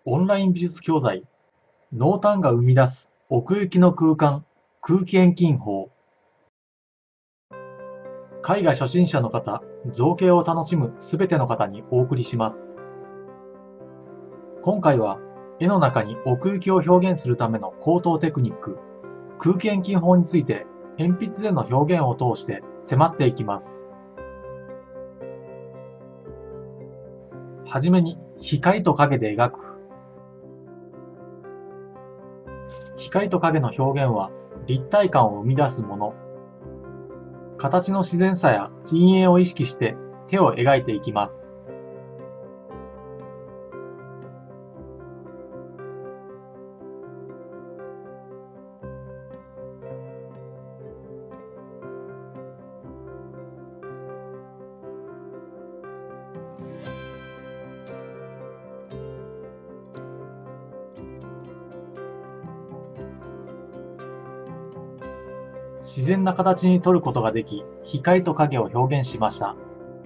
オンライン美術教材、濃淡が生み出す奥行きの空間、空気遠近法。絵画初心者の方、造形を楽しむすべての方にお送りします。今回は、絵の中に奥行きを表現するための高等テクニック、空気遠近法について、鉛筆での表現を通して迫っていきます。はじめに、光と影で描く。光と影の表現は立体感を生み出すもの。形の自然さや陰影を意識して手を描いていきます。自然な形に取ることができ、光と影を表現しました。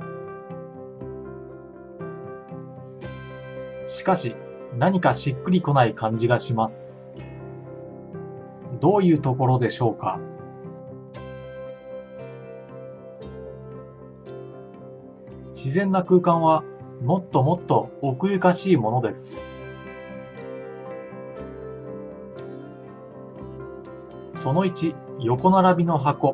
しかし、何かしっくりこない感じがします。どういうところでしょうか。自然な空間はもっともっと奥ゆかしいものです。その1、横並びの箱。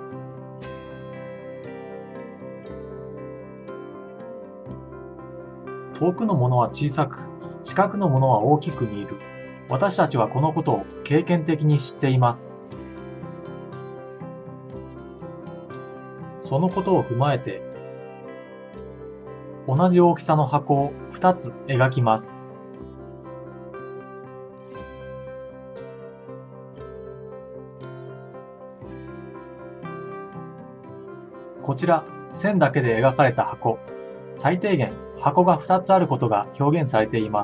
遠くのものは小さく、近くのものは大きく見える。私たちはこのことを経験的に知っています。そのことを踏まえて、同じ大きさの箱を2つ描きます。こちら、線だけで描かれた箱。最低限、箱が2つあることが表現されています。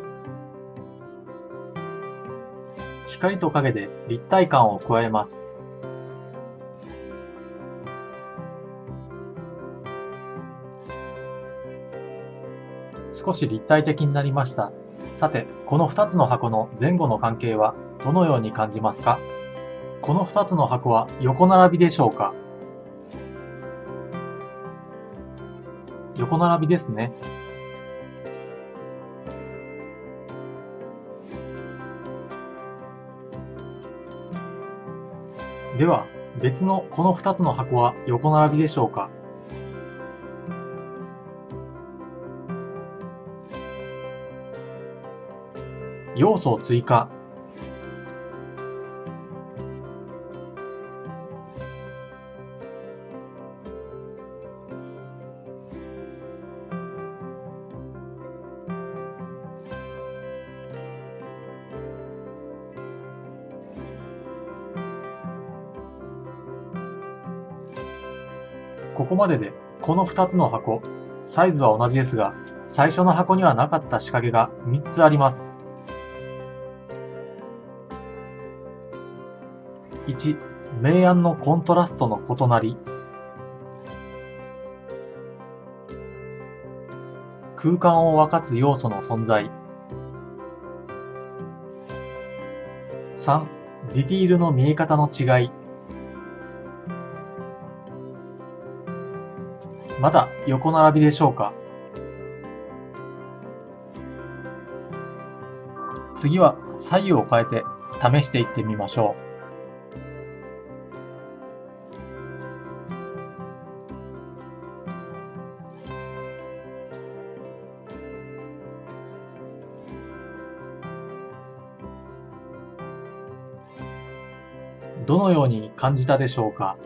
光と影で立体感を加えます。少し立体的になりました。さて、この2つの箱の前後の関係はどのように感じますか？この2つの箱は横並びでしょうか？横並びですね。では、別のこの2つの箱は横並びでしょうか？要素を追加。ここまでで、この2つの箱、サイズは同じですが、最初の箱にはなかった仕掛けが3つあります。1、明暗のコントラストの異なり。空間を分かつ要素の存在。3、ディティールの見え方の違い。まだ横並びでしょうか？次は左右を変えて試していってみましょう。どのように感じたでしょうか？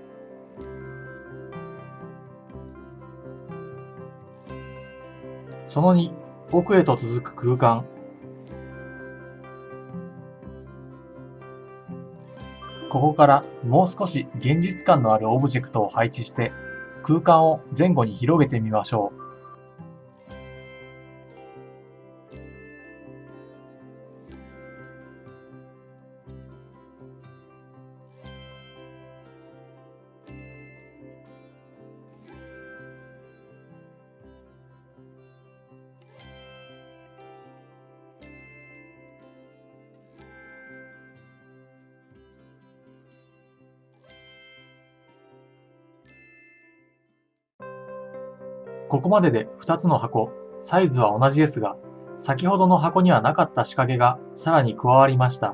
その2、奥へと続く空間。ここからもう少し現実感のあるオブジェクトを配置して空間を前後に広げてみましょう。 ここまでで2つの箱、サイズは同じですが、先ほどの箱にはなかった仕掛けがさらに加わりました。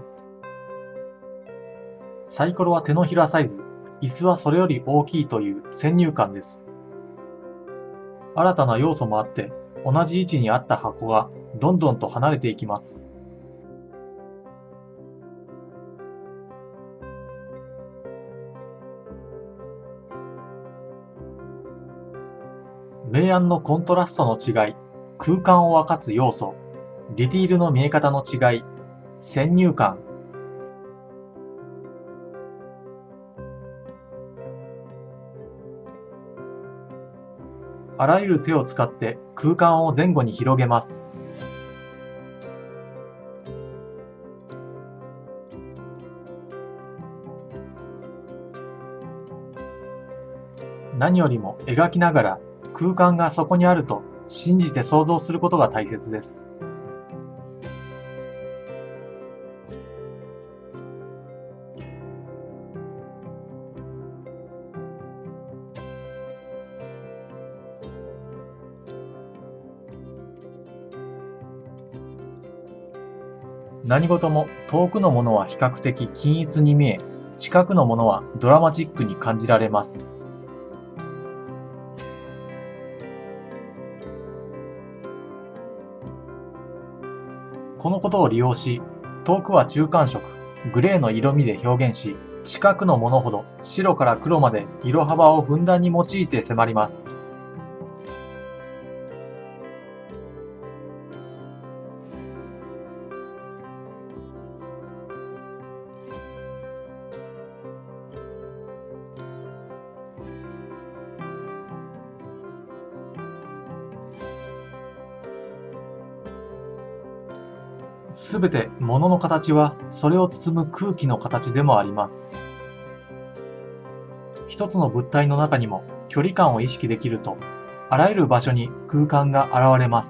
サイコロは手のひらサイズ、椅子はそれより大きいという先入観です。新たな要素もあって、同じ位置にあった箱がどんどんと離れていきます。明暗のコントラストの違い、空間を分かつ要素、ディティールの見え方の違い、先入観。あらゆる手を使って空間を前後に広げます。何よりも描きながら空間がそこにあると信じて想像することが大切です。何事も遠くのものは比較的均一に見え、近くのものはドラマチックに感じられます。このことを利用し、遠くは中間色、グレーの色味で表現し、近くのものほど白から黒まで色幅をふんだんに用いて迫ります。すべて物の形はそれを包む空気の形でもあります。一つの物体の中にも距離感を意識できると、あらゆる場所に空間が現れます。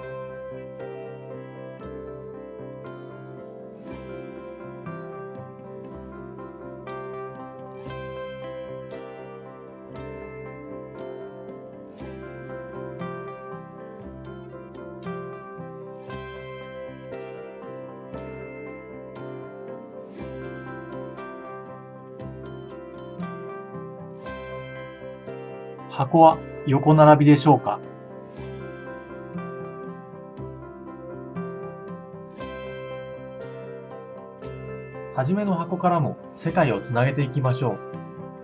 箱は横並びでしょうか？はじめの箱からも世界をつなげていきましょう。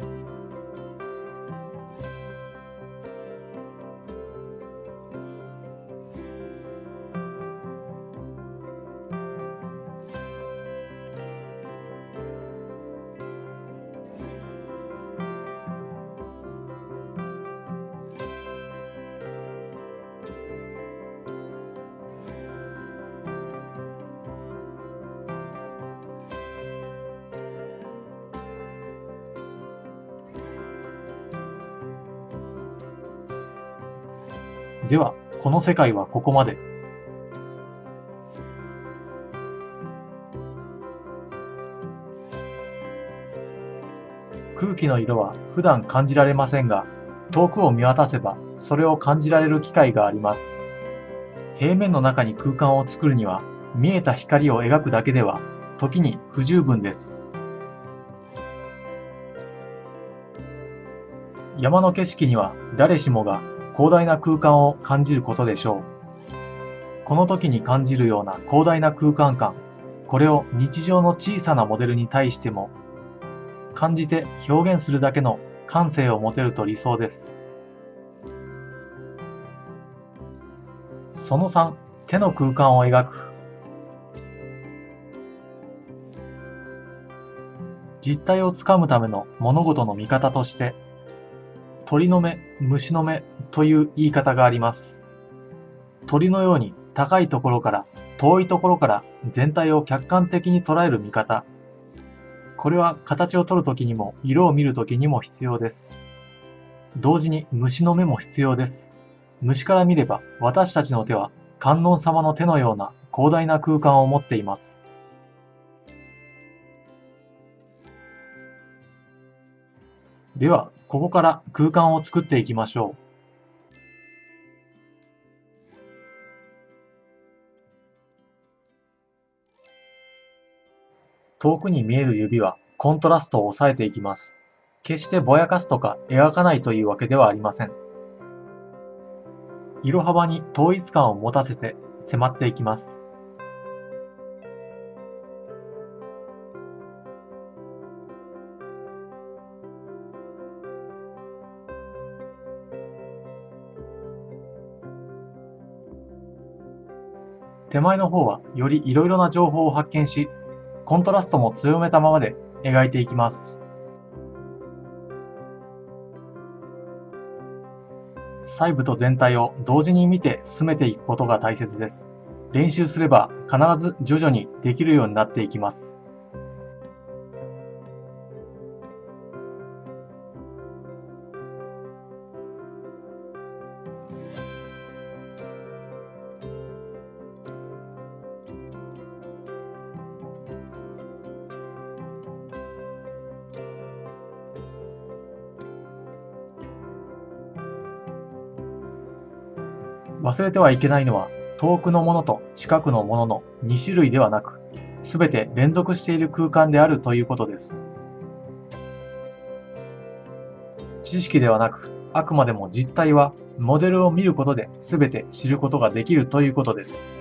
では、この世界はここまで。空気の色は普段感じられませんが、遠くを見渡せばそれを感じられる機会があります。平面の中に空間を作るには、見えた光を描くだけでは、時に不十分です。山の景色には誰しもが広大な空間を感じることでしょう。この時に感じるような広大な空間感、これを日常の小さなモデルに対しても感じて表現するだけの感性を持てると理想です。その3、手の空間を描く。実態をつかむための物事の見方として、鳥の目、虫の目という言い方があります。鳥のように高いところから遠いところから全体を客観的に捉える見方。これは形を取るときにも色を見るときにも必要です。同時に虫の目も必要です。虫から見れば私たちの手は観音様の手のような広大な空間を持っています。では、ここから空間を作っていきましょう。 遠くに見える指はコントラストを抑えていきます。決してぼやかすとか描かないというわけではありません。色幅に統一感を持たせて迫っていきます。手前の方はよりいろいろな情報を発見し、コントラストも強めたままで描いていきます。細部と全体を同時に見て進めていくことが大切です。練習すれば必ず徐々にできるようになっていきます。忘れてはいけないのは、遠くのものと近くのものの2種類ではなく、すべて連続している空間であるということです。知識ではなく、あくまでも実態は、モデルを見ることで全て知ることができるということです。